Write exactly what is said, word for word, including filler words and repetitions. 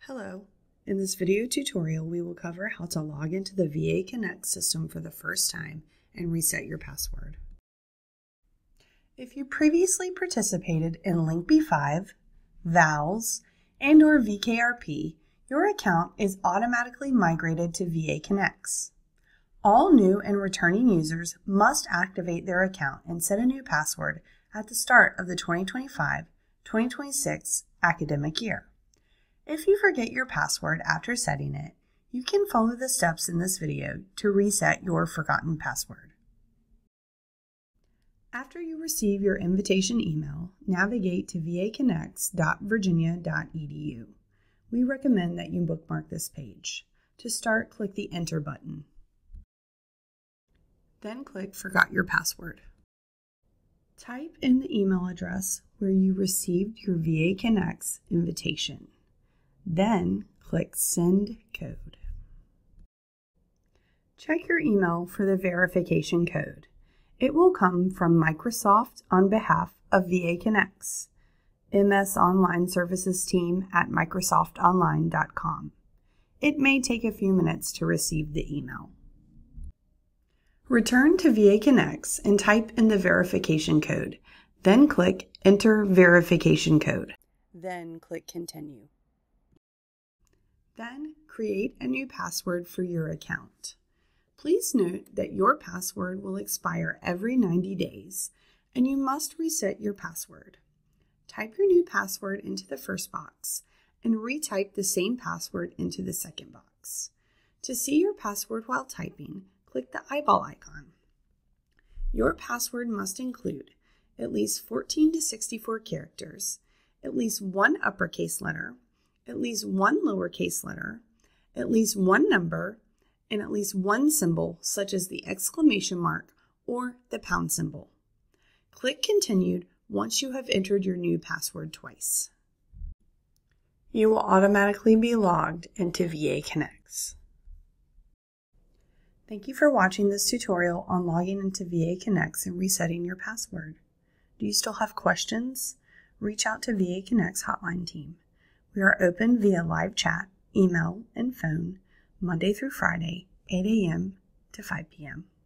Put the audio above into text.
Hello. In this video tutorial, we will cover how to log into the V A Connect system for the first time and reset your password. If you previously participated in Link B five, V A L S, and or V K R P, your account is automatically migrated to V A Connects. All new and returning users must activate their account and set a new password at the start of the twenty twenty-five twenty twenty-six academic year. If you forget your password after setting it, you can follow the steps in this video to reset your forgotten password. After you receive your invitation email, navigate to v a connects dot virginia dot e d u. We recommend that you bookmark this page. To start, click the Enter button. Then click Forgot Your Password. Type in the email address where you received your V A Connects invitation. Then click Send Code. Check your email for the verification code. It will come from Microsoft on behalf of V A Connects, M S Online Services team at microsoft online dot com. It may take a few minutes to receive the email. Return to V A Connects and type in the verification code. Then click Enter Verification Code. Then click Continue. Then create a new password for your account. Please note that your password will expire every ninety days, and you must reset your password. Type your new password into the first box and retype the same password into the second box. To see your password while typing, click the eyeball icon. Your password must include at least fourteen to sixty-four characters, at least one uppercase letter, at least one lowercase letter, at least one number, and at least one symbol such as the exclamation mark or the pound symbol. Click Continued once you have entered your new password twice. You will automatically be logged into V A Connects. Thank you for watching this tutorial on logging into V A Connects and resetting your password. Do you still have questions? Reach out to V A Connects hotline team. We are open via live chat, email, and phone, Monday through Friday, eight A M to five P M